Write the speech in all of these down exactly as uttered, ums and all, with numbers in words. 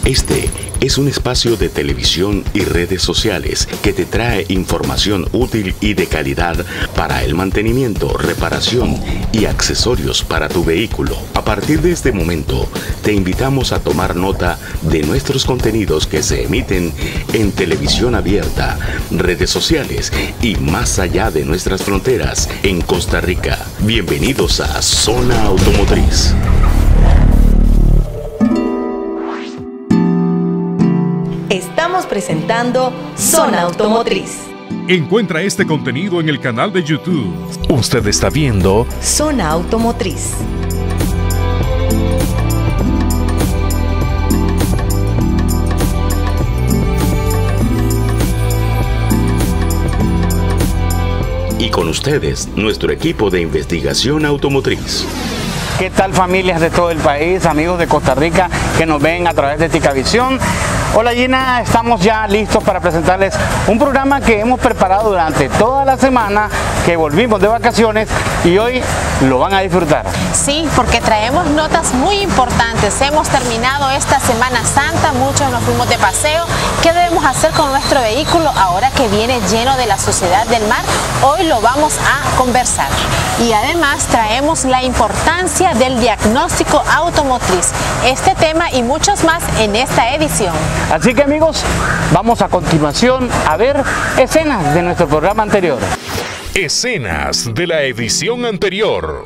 Este es un espacio de televisión y redes sociales que te trae información útil y de calidad para el mantenimiento, reparación y accesorios para tu vehículo. A partir de este momento, te invitamos a tomar nota de nuestros contenidos que se emiten en televisión abierta, redes sociales y más allá de nuestras fronteras en Costa Rica. Bienvenidos a Zona Automotriz. Estamos presentando Zona Automotriz. Encuentra este contenido en el canal de YouTube. Usted está viendo Zona Automotriz. Y con ustedes, nuestro equipo de investigación automotriz. ¿Qué tal, familias de todo el país, amigos de Costa Rica que nos ven a través de Ticavisión? Hola Gina, estamos ya listos para presentarles un programa que hemos preparado durante toda la semana, que volvimos de vacaciones y hoy lo van a disfrutar. Sí, porque traemos notas muy importantes. Hemos terminado esta Semana Santa, muchos nos fuimos de paseo. ¿Qué debemos hacer con nuestro vehículo ahora que viene lleno de la suciedad del mar? Hoy lo vamos a conversar. Y además traemos la importancia del diagnóstico automotriz. Este tema y muchos más en esta edición. Así que, amigos, vamos a continuación a ver escenas de nuestro programa anterior. Escenas de la edición anterior.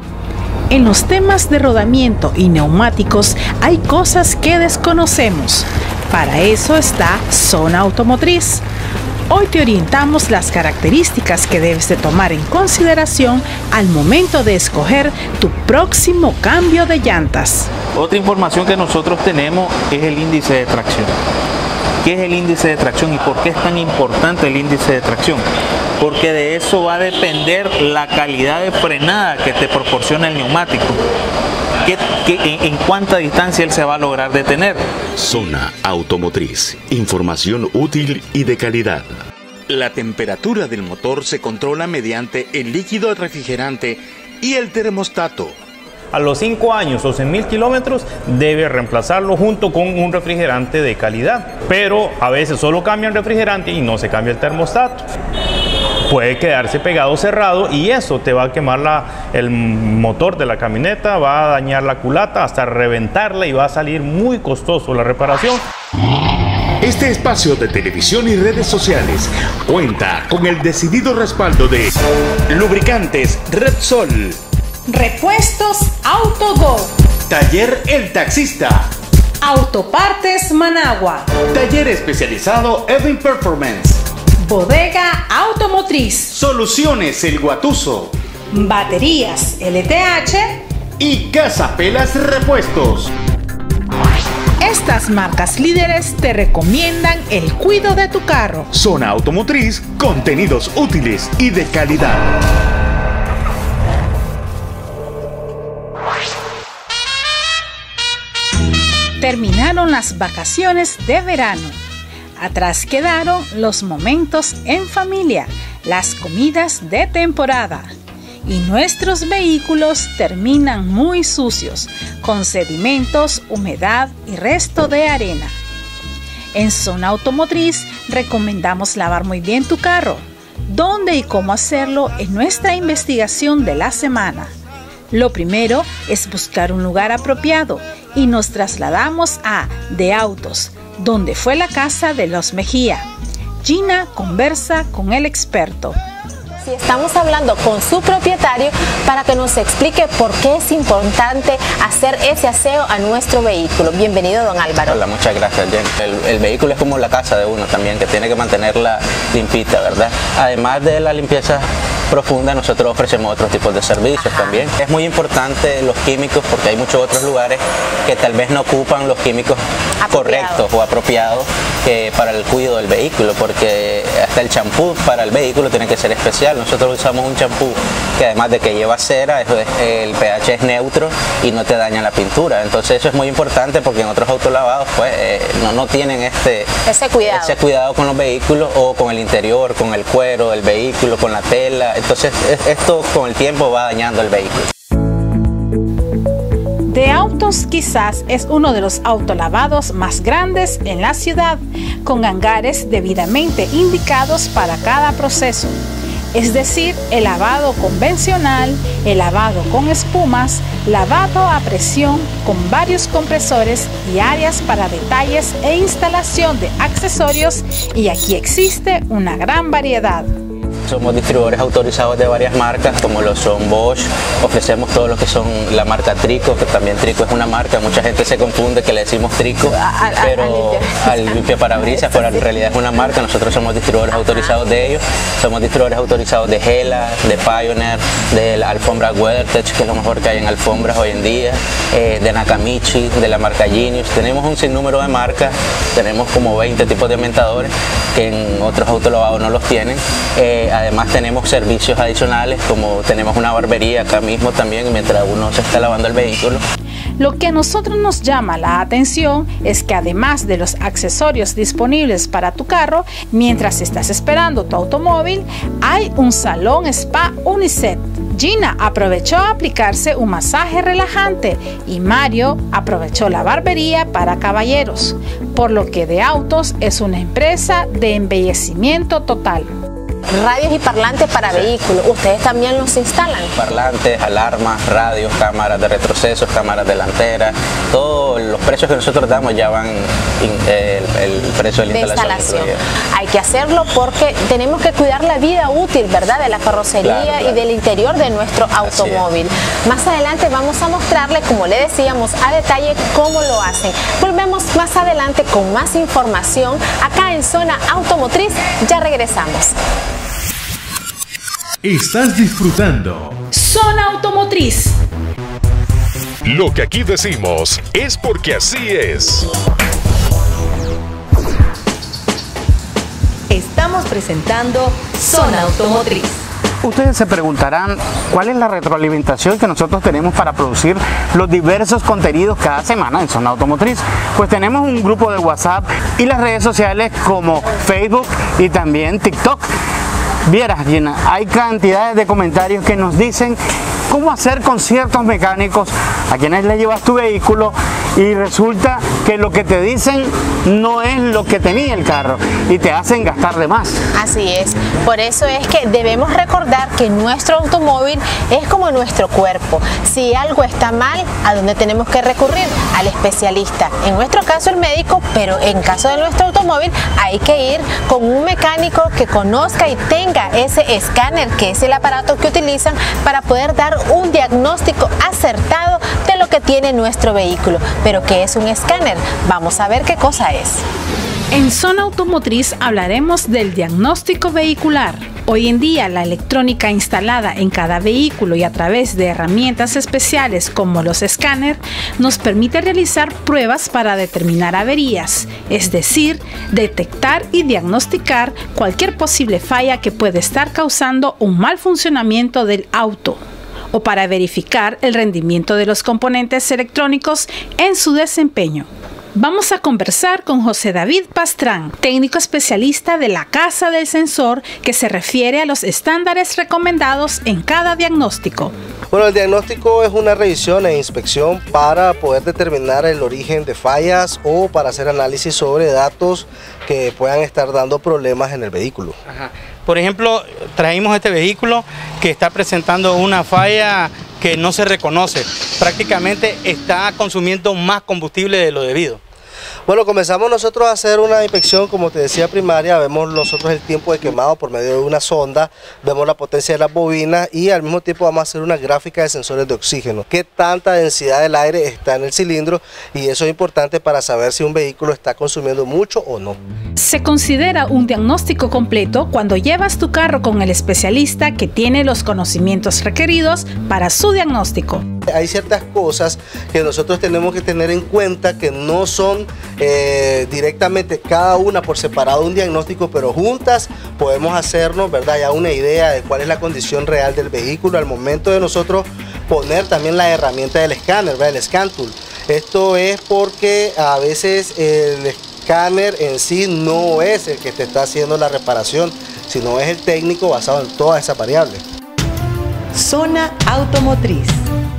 En los temas de rodamiento y neumáticos hay cosas que desconocemos. Para eso está Zona Automotriz. Hoy te orientamos las características que debes de tomar en consideración al momento de escoger tu próximo cambio de llantas. Otra información que nosotros tenemos es el índice de tracción. ¿Qué es el índice de tracción y por qué es tan importante el índice de tracción? Porque de eso va a depender la calidad de frenada que te proporciona el neumático. ¿Qué, qué, en, en cuánta distancia él se va a lograr detener? Zona Automotriz. Información útil y de calidad. La temperatura del motor se controla mediante el líquido refrigerante y el termostato. A los cinco años o cien mil kilómetros debe reemplazarlo junto con un refrigerante de calidad. Pero a veces solo cambia el refrigerante y no se cambia el termostato. Puede quedarse pegado cerrado y eso te va a quemar la, el motor de la camioneta, va a dañar la culata hasta reventarla y va a salir muy costoso la reparación. Este espacio de televisión y redes sociales cuenta con el decidido respaldo de Lubricantes Repsol, Repuestos Autogo, Taller El Taxista, Autopartes Managua, Taller Especializado Edwin Performance, Bodega Automotriz, Soluciones El Guatuso, Baterías L T H y Casa Pelas Repuestos. Estas marcas líderes te recomiendan el cuidado de tu carro. Zona Automotriz, contenidos útiles y de calidad. Terminaron las vacaciones de verano. Atrás quedaron los momentos en familia, las comidas de temporada. Y nuestros vehículos terminan muy sucios, con sedimentos, humedad y resto de arena. En Zona Automotriz recomendamos lavar muy bien tu carro. ¿Dónde y cómo hacerlo? En nuestra investigación de la semana. Lo primero es buscar un lugar apropiado y nos trasladamos a De Autos, donde fue la casa de los Mejía. Gina conversa con el experto. Si estamos hablando con su propietario para que nos explique por qué es importante hacer ese aseo a nuestro vehículo. Bienvenido, don Álvaro. Hola, muchas gracias, Jen. El, el vehículo es como la casa de uno también, que tiene que mantenerla limpita, ¿verdad? Además de la limpieza profunda, nosotros ofrecemos otros tipos de servicios también. Es muy importante los químicos porque hay muchos otros lugares que tal vez no ocupan los químicos Apropiado. correctos o apropiados que para el cuidado del vehículo, porque hasta el champú para el vehículo tiene que ser especial. Nosotros usamos un champú que además de que lleva cera, eso es, el pH es neutro y no te daña la pintura. Entonces eso es muy importante porque en otros autolavados pues eh, no, no tienen este ese cuidado. ese cuidado con los vehículos o con el interior, con el cuero del vehículo, con la tela. Entonces esto con el tiempo va dañando el vehículo. De Autos quizás es uno de los autolavados más grandes en la ciudad, con hangares debidamente indicados para cada proceso. Es decir, el lavado convencional, el lavado con espumas, lavado a presión con varios compresores y áreas para detalles e instalación de accesorios, y aquí existe una gran variedad. Somos distribuidores autorizados de varias marcas, como lo son Bosch. Ofrecemos todo lo que son la marca Trico, que también Trico es una marca. Mucha gente se confunde que le decimos Trico, a, pero al limpiaparabrisas, pero en realidad es una marca. Nosotros somos distribuidores autorizados de ellos. Somos distribuidores autorizados de Gela, de Pioneer, de la alfombra WeatherTech, que es lo mejor que hay en alfombras hoy en día, eh, de Nakamichi, de la marca Genius. Tenemos un sinnúmero de marcas, tenemos como veinte tipos de ambientadores que en otros autolavados no los tienen. Eh, Además tenemos servicios adicionales, como tenemos una barbería acá mismo también mientras uno se está lavando el vehículo. Lo que a nosotros nos llama la atención es que además de los accesorios disponibles para tu carro, mientras estás esperando tu automóvil, hay un salón spa unisex. Gina aprovechó a aplicarse un masaje relajante y Mario aprovechó la barbería para caballeros, por lo que De Autos es una empresa de embellecimiento total. Radios y parlantes para sí. vehículos, ¿ustedes también los instalan? Parlantes, alarmas, radios, cámaras de retroceso, cámaras delanteras, todos los precios que nosotros damos ya van in, el, el precio de la de instalación. instalación. Hay que hacerlo porque tenemos que cuidar la vida útil, ¿verdad? De la carrocería claro, claro. y del interior de nuestro automóvil. Más adelante vamos a mostrarle, como le decíamos, a detalle cómo lo hacen. Volvemos más adelante con más información acá en Zona Automotriz. Ya regresamos. Estás disfrutando Zona Automotriz. Lo que aquí decimos es porque así es. Estamos presentando Zona Automotriz. Ustedes se preguntarán cuál es la retroalimentación que nosotros tenemos para producir los diversos contenidos cada semana en Zona Automotriz. Pues tenemos un grupo de WhatsApp y las redes sociales como Facebook y también TikTok. Vieras, Gina, hay cantidades de comentarios que nos dicen cómo hacer con ciertos mecánicos a quienes le llevas tu vehículo y resulta que lo que te dicen no es lo que tenía el carro y te hacen gastar de más. Así es, por eso es que debemos recordar que nuestro automóvil es como nuestro cuerpo. Si algo está mal, ¿a dónde tenemos que recurrir? Al especialista, en nuestro caso el médico, pero en caso de nuestro automóvil hay que ir con un mecánico que conozca y tenga ese escáner, que es el aparato que utilizan para poder dar un diagnóstico acertado de lo que tiene nuestro vehículo. Pero ¿qué es un escáner? Vamos a ver qué cosa es. En Zona Automotriz hablaremos del diagnóstico vehicular. Hoy en día la electrónica instalada en cada vehículo y a través de herramientas especiales como los escáneres nos permite realizar pruebas para determinar averías, es decir, detectar y diagnosticar cualquier posible falla que puede estar causando un mal funcionamiento del auto, o para verificar el rendimiento de los componentes electrónicos en su desempeño. Vamos a conversar con José David Pastrán, técnico especialista de la Casa del Sensor, que se refiere a los estándares recomendados en cada diagnóstico. Bueno, el diagnóstico es una revisión e inspección para poder determinar el origen de fallas o para hacer análisis sobre datos que puedan estar dando problemas en el vehículo. Ajá. Por ejemplo, trajimos este vehículo que está presentando una falla que no se reconoce. Prácticamente está consumiendo más combustible de lo debido. Bueno, comenzamos nosotros a hacer una inspección, como te decía, primaria. Vemos nosotros el tiempo de quemado por medio de una sonda, vemos la potencia de las bobinas y al mismo tiempo vamos a hacer una gráfica de sensores de oxígeno. Qué tanta densidad del aire está en el cilindro, y eso es importante para saber si un vehículo está consumiendo mucho o no. Se considera un diagnóstico completo cuando llevas tu carro con el especialista que tiene los conocimientos requeridos para su diagnóstico. Hay ciertas cosas que nosotros tenemos que tener en cuenta que no son eh, directamente cada una por separado un diagnóstico, pero juntas podemos hacernos, ¿verdad?, ya una idea de cuál es la condición real del vehículo al momento de nosotros poner también la herramienta del escáner, ¿verdad?, el Scan Tool. Esto es porque a veces el escáner en sí no es el que te está haciendo la reparación, sino es el técnico basado en todas esas variables. Zona Automotriz.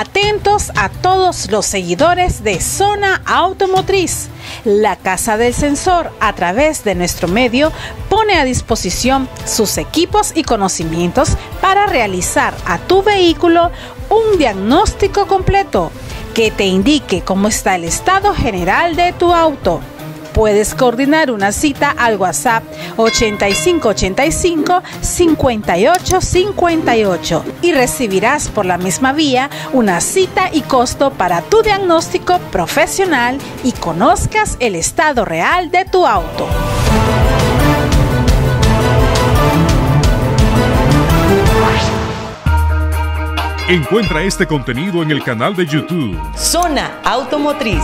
Atentos a todos los seguidores de Zona Automotriz. La Casa del Sensor, a través de nuestro medio, pone a disposición sus equipos y conocimientos para realizar a tu vehículo un diagnóstico completo que te indique cómo está el estado general de tu auto. Puedes coordinar una cita al WhatsApp ochenta y cinco ochenta y cinco cincuenta y ocho cincuenta y ocho y recibirás por la misma vía una cita y costo para tu diagnóstico profesional y conozcas el estado real de tu auto. Encuentra este contenido en el canal de YouTube Zona Automotriz.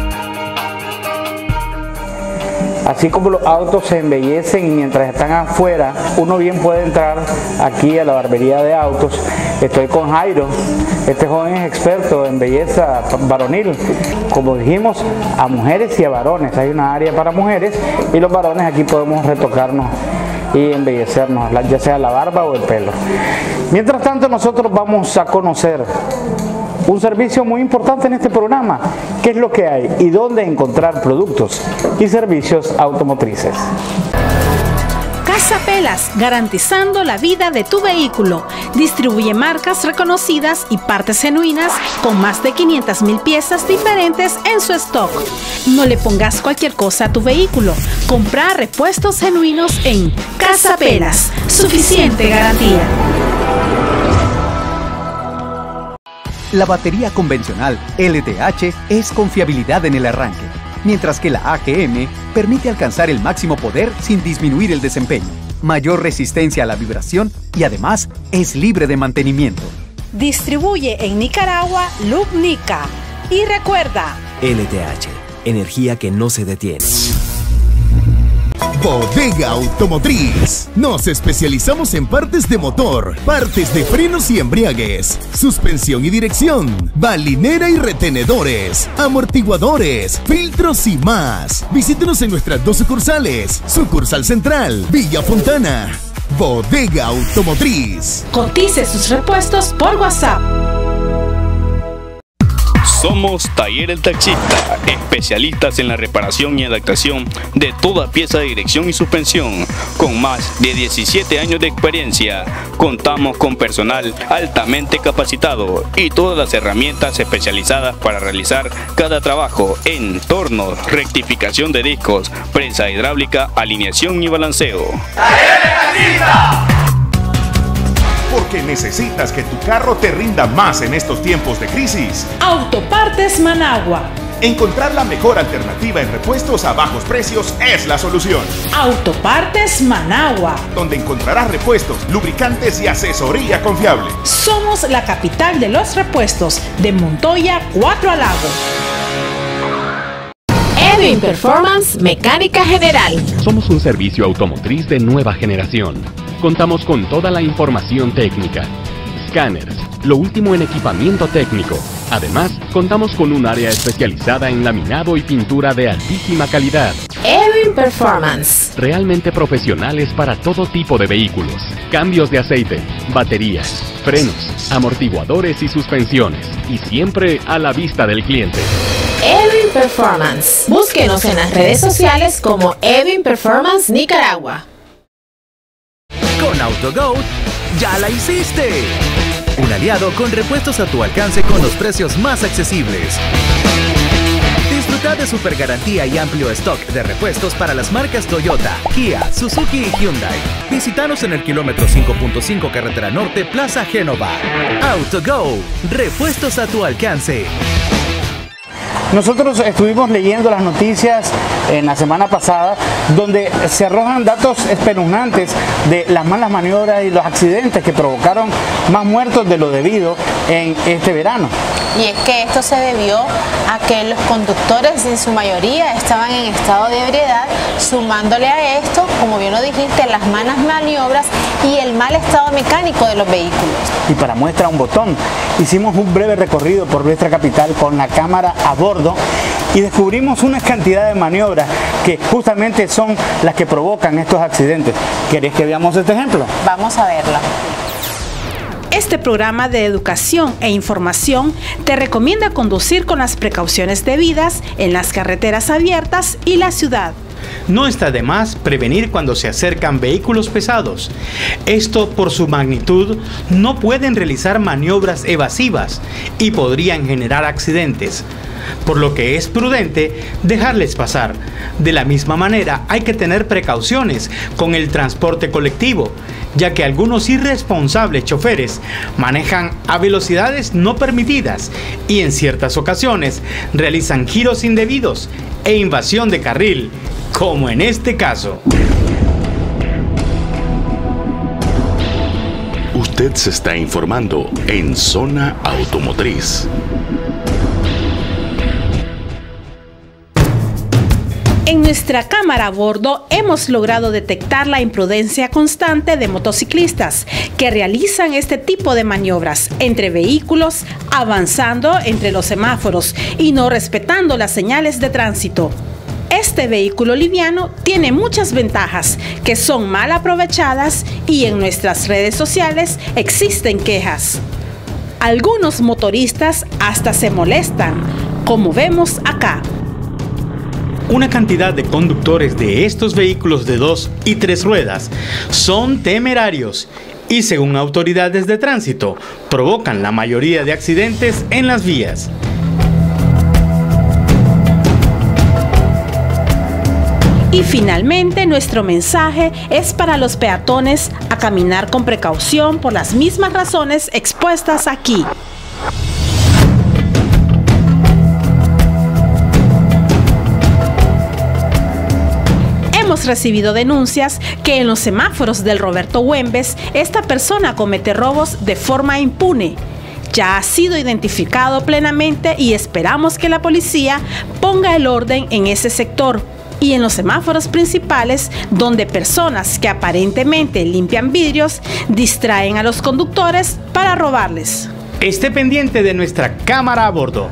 Así como los autos se embellecen y mientras están afuera, uno bien puede entrar aquí a la barbería de autos. Estoy con Jairo, este joven es experto en belleza varonil. Como dijimos, a mujeres y a varones. Hay una área para mujeres y los varones aquí podemos retocarnos y embellecernos, ya sea la barba o el pelo. Mientras tanto, nosotros vamos a conocer un servicio muy importante en este programa, qué es lo que hay y dónde encontrar productos y servicios automotrices. Casa Pelas, garantizando la vida de tu vehículo. Distribuye marcas reconocidas y partes genuinas con más de quinientas mil piezas diferentes en su stock. No le pongas cualquier cosa a tu vehículo. Compra repuestos genuinos en Casa Pelas. Suficiente garantía. La batería convencional L T H es confiabilidad en el arranque, mientras que la A G M permite alcanzar el máximo poder sin disminuir el desempeño, mayor resistencia a la vibración y además es libre de mantenimiento. Distribuye en Nicaragua Lubnica. Y recuerda, L T H, energía que no se detiene. Bodega Automotriz. Nos especializamos en partes de motor, partes de frenos y embriagues, suspensión y dirección, balinera y retenedores, amortiguadores, filtros y más. Visítenos en nuestras dos sucursales. Sucursal Central, Villa Fontana. Bodega Automotriz. Cotice sus repuestos por WhatsApp. Somos Taller El Taxista, especialistas en la reparación y adaptación de toda pieza de dirección y suspensión. Con más de diecisiete años de experiencia, contamos con personal altamente capacitado y todas las herramientas especializadas para realizar cada trabajo en tornos, rectificación de discos, prensa hidráulica, alineación y balanceo. ¡Taller El Taxista! Porque necesitas que tu carro te rinda más en estos tiempos de crisis. Autopartes Managua. Encontrar la mejor alternativa en repuestos a bajos precios es la solución. Autopartes Managua. Donde encontrarás repuestos, lubricantes y asesoría confiable. Somos la capital de los repuestos de Montoya, Cuatro Lagos. Edwin Performance Mecánica General. Somos un servicio automotriz de nueva generación. Contamos con toda la información técnica, escáneres, lo último en equipamiento técnico. Además, contamos con un área especializada en laminado y pintura de altísima calidad. Edwin Performance. Realmente profesionales para todo tipo de vehículos. Cambios de aceite, baterías, frenos, amortiguadores y suspensiones. Y siempre a la vista del cliente. Edwin Performance. Búsquenos en las redes sociales como Edwin Performance Nicaragua. Con AutoGo, ¡ya la hiciste! Un aliado con repuestos a tu alcance con los precios más accesibles. Disfruta de super garantía y amplio stock de repuestos para las marcas Toyota, Kia, Suzuki y Hyundai. Visítanos en el kilómetro cinco punto cinco Carretera Norte, Plaza Génova. AutoGo, repuestos a tu alcance. Nosotros estuvimos leyendo las noticias en la semana pasada donde se arrojan datos espeluznantes de las malas maniobras y los accidentes que provocaron más muertos de lo debido en este verano. Y es que esto se debió a que los conductores en su mayoría estaban en estado de ebriedad, sumándole a esto, como bien lo dijiste, las malas maniobras y el mal estado mecánico de los vehículos. Y para muestra un botón, hicimos un breve recorrido por nuestra capital con la cámara a bordo y descubrimos una cantidad de maniobras que justamente son las que provocan estos accidentes. ¿Querés que veamos este ejemplo? Vamos a verla. Este programa de educación e información te recomienda conducir con las precauciones debidas en las carreteras abiertas y la ciudad. No está de más prevenir cuando se acercan vehículos pesados. Esto, por su magnitud, no pueden realizar maniobras evasivas y podrían generar accidentes, por lo que es prudente dejarles pasar. De la misma manera, hay que tener precauciones con el transporte colectivo, ya que algunos irresponsables choferes manejan a velocidades no permitidas y en ciertas ocasiones realizan giros indebidos e invasión de carril, como en este caso. Usted se está informando en Zona Automotriz. En nuestra cámara a bordo hemos logrado detectar la imprudencia constante de motociclistas que realizan este tipo de maniobras entre vehículos, avanzando entre los semáforos y no respetando las señales de tránsito. Este vehículo liviano tiene muchas ventajas que son mal aprovechadas y en nuestras redes sociales existen quejas. Algunos motoristas hasta se molestan, como vemos acá. Una cantidad de conductores de estos vehículos de dos y tres ruedas son temerarios y, según autoridades de tránsito, provocan la mayoría de accidentes en las vías. Y finalmente, nuestro mensaje es para los peatones a caminar con precaución por las mismas razones expuestas aquí. Hemos recibido denuncias que en los semáforos del Roberto Güemes esta persona comete robos de forma impune. Ya ha sido identificado plenamente y esperamos que la policía ponga el orden en ese sector y en los semáforos principales, donde personas que aparentemente limpian vidrios distraen a los conductores para robarles. Esté pendiente de nuestra cámara a bordo.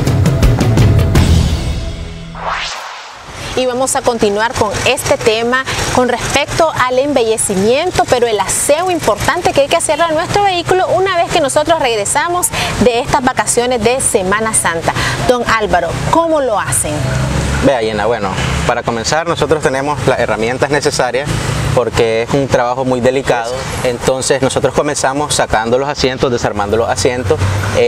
Y vamos a continuar con este tema con respecto al embellecimiento, pero el aseo importante que hay que hacerle a nuestro vehículo una vez que nosotros regresamos de estas vacaciones de Semana Santa. Don Álvaro, ¿cómo lo hacen? Vea, Yena, bueno, para comenzar nosotros tenemos las herramientas necesarias porque es un trabajo muy delicado. Entonces nosotros comenzamos sacando los asientos, desarmando los asientos,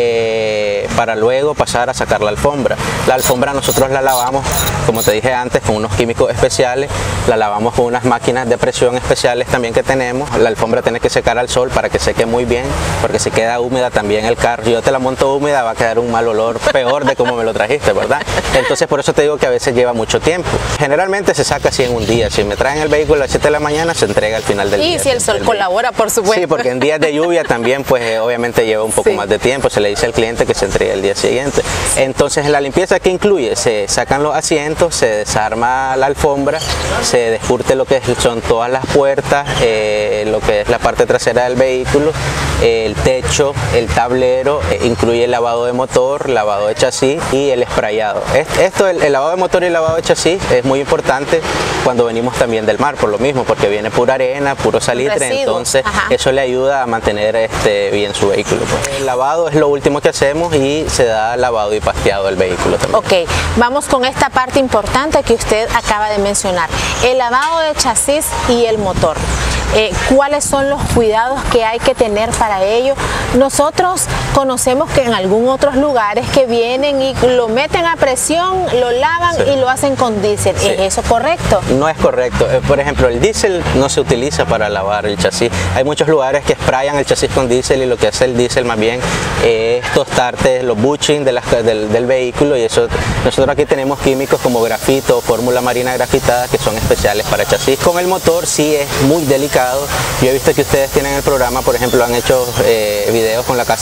eh, para luego pasar a sacar la alfombra. La alfombra nosotros la lavamos, como te dije antes, con unos químicos especiales, la lavamos con unas máquinas de presión especiales también que tenemos. La alfombra tiene que secar al sol para que seque muy bien, porque si queda húmeda también el carro, si yo te la monto húmeda va a quedar un mal olor peor de como me lo trajiste, ¿verdad? Entonces por eso te digo que a veces lleva mucho tiempo. Generalmente se saca así en un día. Si me traen el vehículo a las siete de la mañana, se entrega al final del y día. Y si el sol colabora, por supuesto. Sí, porque en días de lluvia también, pues eh, obviamente lleva un poco sí. más de tiempo. Se le dice al cliente que se entregue el día siguiente. Entonces, en la limpieza, ¿qué incluye? Se sacan los asientos, se desarma la alfombra, se descurte lo que son todas las puertas, eh, lo que es la parte trasera del vehículo, eh, el techo, el tablero, eh, incluye el lavado de motor, lavado de chasis y el sprayado. Esto, el, el lavado de motor y el lavado de chasis es muy importante cuando venimos también del mar, por lo mismo, porque viene pura arena, puro salitre, residuos. Entonces Ajá. eso le ayuda a mantener este, bien su vehículo. El lavado es lo último que hacemos y se da lavado y pasteado del vehículo también. Ok, vamos con esta parte importante que usted acaba de mencionar, el lavado de chasis y el motor. Eh, ¿Cuáles son los cuidados que hay que tener para ello? Nosotros conocemos que en algunos otros lugares que vienen y lo meten a presión, lo lavan sí. y lo hacen con diésel. Sí. ¿Es eso correcto? No es correcto. Por ejemplo, el diésel no se utiliza para lavar el chasis. Hay muchos lugares que sprayan el chasis con diésel y lo que hace el diésel más bien es tostarte los bushings de las, del, del vehículo, y eso nosotros aquí tenemos químicos como grafito o fórmula marina grafitada que son especiales para chasis. Con el motor sí es muy delicado. Yo he visto que ustedes tienen el programa, por ejemplo, han hecho eh, videos con la casa del sensor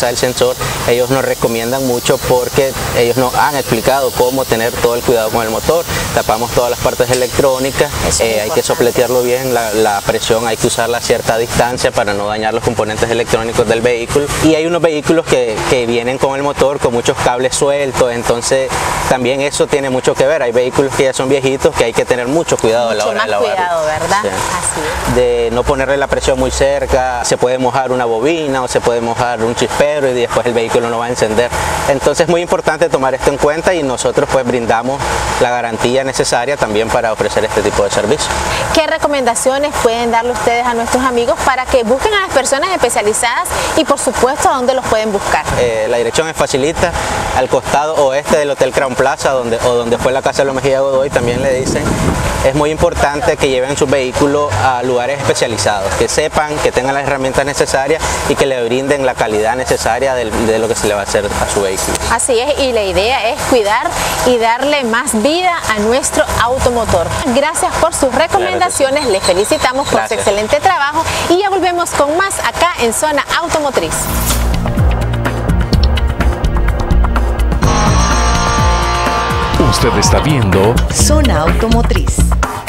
motor, ellos nos recomiendan mucho porque ellos nos han explicado cómo tener todo el cuidado con el motor. Tapamos todas las partes electrónicas, eh, hay que sopletearlo bien, la, la presión hay que usarla a cierta distancia para no dañar los componentes electrónicos del vehículo. Y hay unos vehículos que, que vienen con el motor con muchos cables sueltos, entonces también eso tiene mucho que ver. Hay vehículos que ya son viejitos que hay que tener mucho cuidado mucho a la hora de lavarlo. Cuidado, ¿verdad? Sí. Así es. De no ponerle la presión muy cerca, se puede mojar una bobina o se puede mojar un chispero y después el vehículo no va a encender. Entonces es muy importante tomar esto en cuenta y nosotros pues brindamos la garantía necesaria también para ofrecer este tipo de servicio. ¿Qué recomendaciones pueden darle ustedes a nuestros amigos para que busquen a las personas especializadas y por supuesto a dónde los pueden buscar? Eh, la dirección es facilita, al costado oeste del Hotel Crown Plaza donde, o donde fue la Casa de los Mejía Godoy, también le dicen. Es muy importante que lleven su vehículo a lugares especializados, que sepan, que tengan las herramientas necesarias y que le brinden la calidad necesaria de, de lo que se le va a hacer a su vehículo. Así es, y la idea es cuidar y darle más vida a nuestro automotor. Gracias por sus recomendaciones, claro, les felicitamos por Gracias. su excelente trabajo y ya volvemos con más acá en Zona Automotriz. Usted está viendo Zona Automotriz.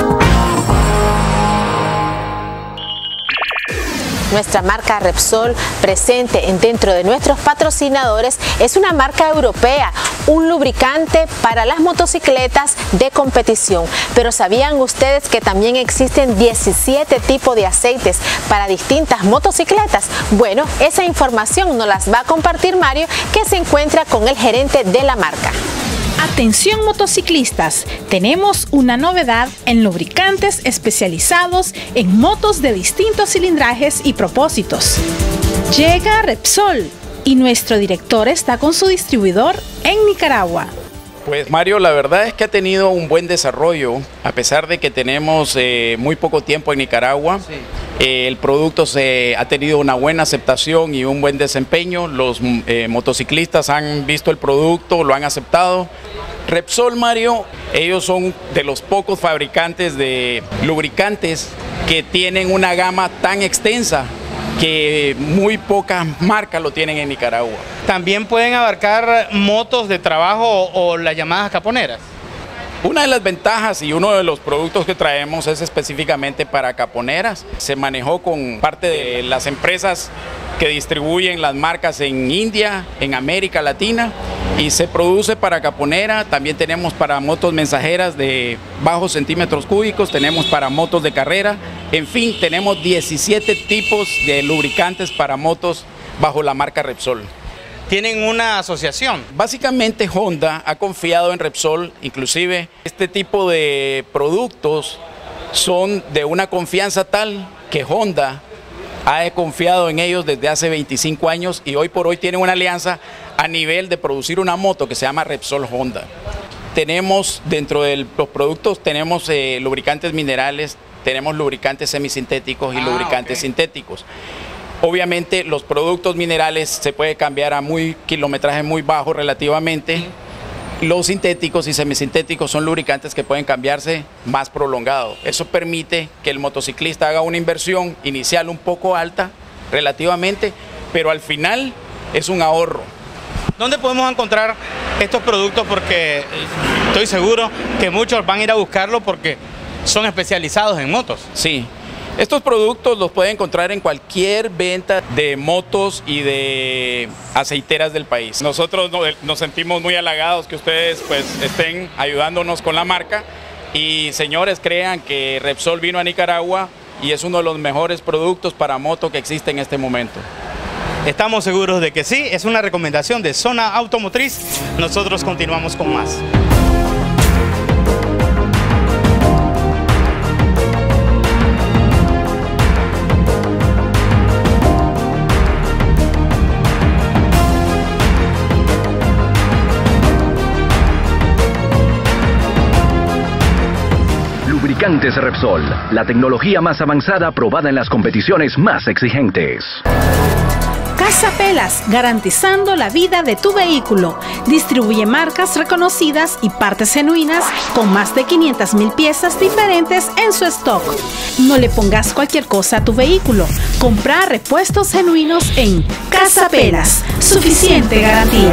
Nuestra marca Repsol, presente en dentro de nuestros patrocinadores, es una marca europea, un lubricante para las motocicletas de competición. Pero ¿sabían ustedes que también existen diecisiete tipos de aceites para distintas motocicletas? Bueno, esa información nos las va a compartir Mario, que se encuentra con el gerente de la marca. Atención motociclistas, tenemos una novedad en lubricantes especializados en motos de distintos cilindrajes y propósitos. Llega Repsol y nuestro director está con su distribuidor en Nicaragua. Pues Mario, la verdad es que ha tenido un buen desarrollo, a pesar de que tenemos eh, muy poco tiempo en Nicaragua. Sí. Eh, el producto se ha tenido una buena aceptación y un buen desempeño. Los eh, motociclistas han visto el producto, lo han aceptado. Repsol, Mario, ellos son de los pocos fabricantes de lubricantes que tienen una gama tan extensa que muy pocas marcas lo tienen en Nicaragua. ¿También pueden abarcar motos de trabajo o, o las llamadas caponeras? Una de las ventajas y uno de los productos que traemos es específicamente para caponeras. Se manejó con parte de las empresas que distribuyen las marcas en India, en América Latina, y se produce para caponera. También tenemos para motos mensajeras de bajos centímetros cúbicos, tenemos para motos de carrera. En fin, tenemos diecisiete tipos de lubricantes para motos bajo la marca Repsol. ¿Tienen una asociación? Básicamente Honda ha confiado en Repsol, inclusive este tipo de productos son de una confianza tal que Honda ha confiado en ellos desde hace veinticinco años y hoy por hoy tiene una alianza a nivel de producir una moto que se llama Repsol Honda. Tenemos dentro de los productos, tenemos eh, lubricantes minerales, tenemos lubricantes semisintéticos y ah, lubricantes okay. sintéticos. Obviamente los productos minerales se puede cambiar a muy kilometraje muy bajo relativamente. Los sintéticos y semisintéticos son lubricantes que pueden cambiarse más prolongado. Eso permite que el motociclista haga una inversión inicial un poco alta relativamente, pero al final es un ahorro. ¿Dónde podemos encontrar estos productos? Porque estoy seguro que muchos van a ir a buscarlo porque son especializados en motos. Sí. Estos productos los pueden encontrar en cualquier venta de motos y de aceiteras del país. Nosotros nos sentimos muy halagados que ustedes pues estén ayudándonos con la marca y señores, crean que Repsol vino a Nicaragua y es uno de los mejores productos para moto que existe en este momento. Estamos seguros de que sí, es una recomendación de Zona Automotriz. Nosotros continuamos con más. Lubricantes Repsol, la tecnología más avanzada probada en las competiciones más exigentes. Casa Pelas, garantizando la vida de tu vehículo. Distribuye marcas reconocidas y partes genuinas con más de quinientas mil piezas diferentes en su stock. No le pongas cualquier cosa a tu vehículo. Compra repuestos genuinos en Casa Pelas. Suficiente garantía.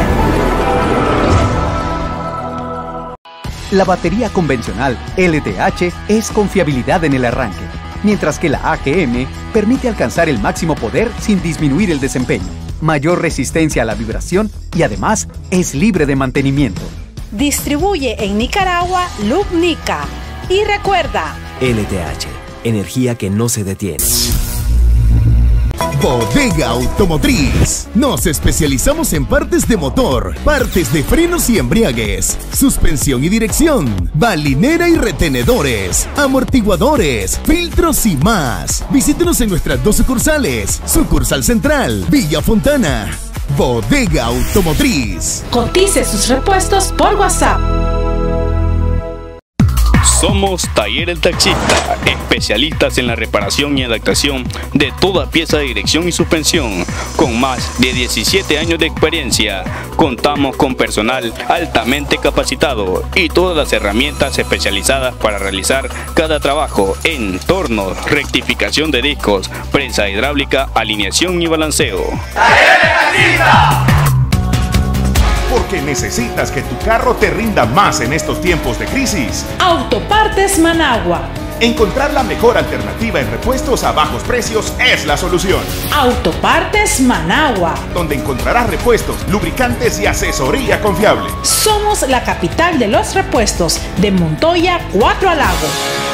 La batería convencional L T H es confiabilidad en el arranque, mientras que la A G M permite alcanzar el máximo poder sin disminuir el desempeño, mayor resistencia a la vibración y además es libre de mantenimiento. Distribuye en Nicaragua Lubnica. Y recuerda, L T H, energía que no se detiene. Bodega Automotriz. Nos especializamos en partes de motor, partes de frenos y embriagues, suspensión y dirección, balinera y retenedores, amortiguadores, filtros y más. Visítenos en nuestras dos sucursales. Sucursal Central, Villa Fontana. Bodega Automotriz. Cotice sus repuestos por WhatsApp. Somos Taller El Taxista, especialistas en la reparación y adaptación de toda pieza de dirección y suspensión. Con más de diecisiete años de experiencia, contamos con personal altamente capacitado y todas las herramientas especializadas para realizar cada trabajo en tornos, rectificación de discos, prensa hidráulica, alineación y balanceo. ¡Taller El Taxista! Porque necesitas que tu carro te rinda más en estos tiempos de crisis. Autopartes Managua. Encontrar la mejor alternativa en repuestos a bajos precios es la solución. Autopartes Managua. Donde encontrarás repuestos, lubricantes y asesoría confiable. Somos la capital de los repuestos de Montoya, Cuatro a Lago.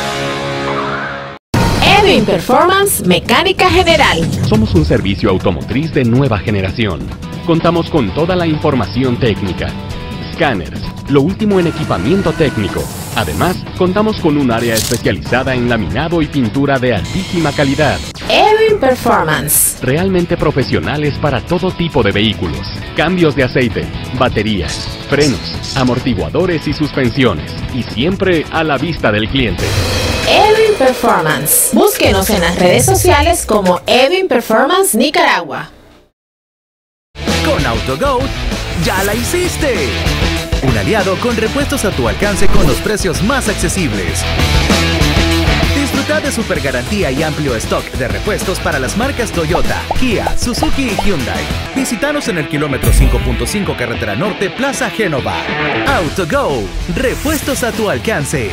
Edwin Performance Mecánica General. Somos un servicio automotriz de nueva generación. Contamos con toda la información técnica, escáneres, lo último en equipamiento técnico. Además, contamos con un área especializada en laminado y pintura de altísima calidad. Edwin Performance. Realmente profesionales para todo tipo de vehículos. Cambios de aceite, baterías, frenos, amortiguadores y suspensiones. Y siempre a la vista del cliente. Edwin Performance. Búsquenos en las redes sociales como Edwin Performance Nicaragua. Con AutoGo, ¡ya la hiciste! Un aliado con repuestos a tu alcance con los precios más accesibles. Disfruta de super garantía y amplio stock de repuestos para las marcas Toyota, Kia, Suzuki y Hyundai. Visítanos en el kilómetro cinco punto cinco Carretera Norte, Plaza Génova. AutoGo, repuestos a tu alcance.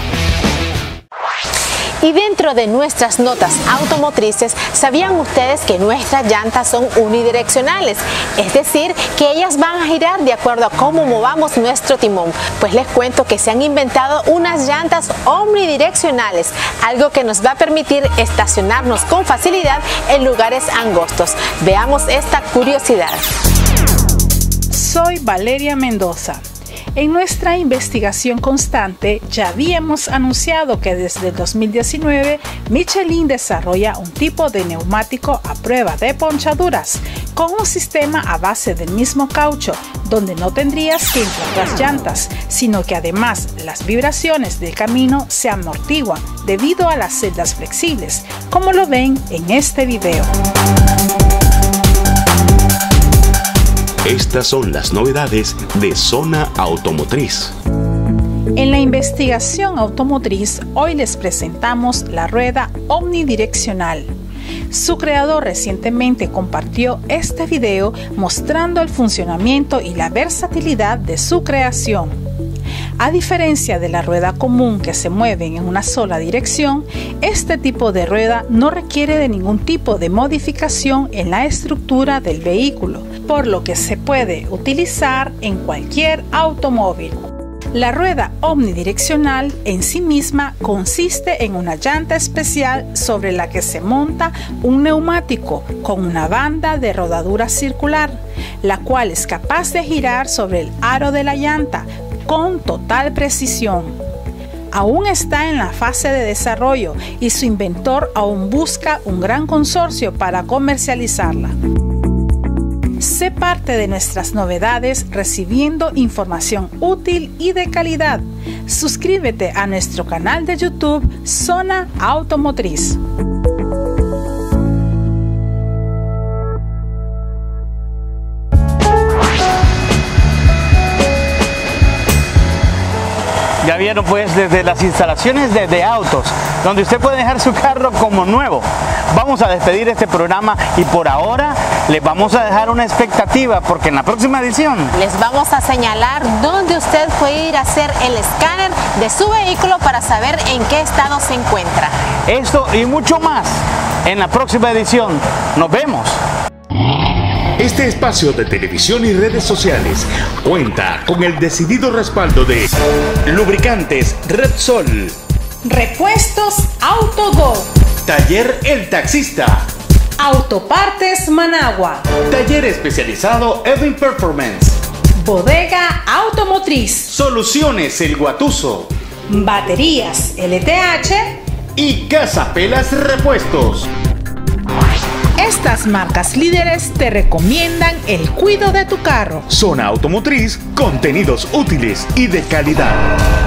Y dentro de nuestras notas automotrices, ¿sabían ustedes que nuestras llantas son unidireccionales? Es decir, que ellas van a girar de acuerdo a cómo movamos nuestro timón. Pues les cuento que se han inventado unas llantas omnidireccionales, algo que nos va a permitir estacionarnos con facilidad en lugares angostos. Veamos esta curiosidad. Soy Valeria Mendoza. En nuestra investigación constante ya habíamos anunciado que desde el dos mil diecinueve Michelin desarrolla un tipo de neumático a prueba de ponchaduras con un sistema a base del mismo caucho donde no tendrías que inflar las llantas, sino que además las vibraciones del camino se amortiguan debido a las celdas flexibles, como lo ven en este video. Estas son las novedades de Zona Automotriz. En la investigación automotriz, hoy les presentamos la rueda omnidireccional. Su creador recientemente compartió este video mostrando el funcionamiento y la versatilidad de su creación. A diferencia de la rueda común que se mueve en una sola dirección, este tipo de rueda no requiere de ningún tipo de modificación en la estructura del vehículo, por lo que se puede utilizar en cualquier automóvil. La rueda omnidireccional en sí misma consiste en una llanta especial sobre la que se monta un neumático con una banda de rodadura circular, la cual es capaz de girar sobre el aro de la llanta con total precisión. Aún está en la fase de desarrollo y su inventor aún busca un gran consorcio para comercializarla. Sé parte de nuestras novedades recibiendo información útil y de calidad. Suscríbete a nuestro canal de YouTube Zona Automotriz. Ya vieron pues desde las instalaciones de, de autos, donde usted puede dejar su carro como nuevo. Vamos a despedir este programa y por ahora les vamos a dejar una expectativa porque en la próxima edición les vamos a señalar dónde usted puede ir a hacer el escáner de su vehículo para saber en qué estado se encuentra. Esto y mucho más en la próxima edición. Nos vemos. Este espacio de televisión y redes sociales cuenta con el decidido respaldo de Lubricantes Repsol, Repuestos Autogo, Taller El Taxista, Autopartes Managua, Taller Especializado Edwin Performance, Bodega Automotriz, Soluciones El Guatuso, Baterías L T H y Casa Pelas Repuestos. Estas marcas líderes te recomiendan el cuidado de tu carro. Zona Automotriz, contenidos útiles y de calidad.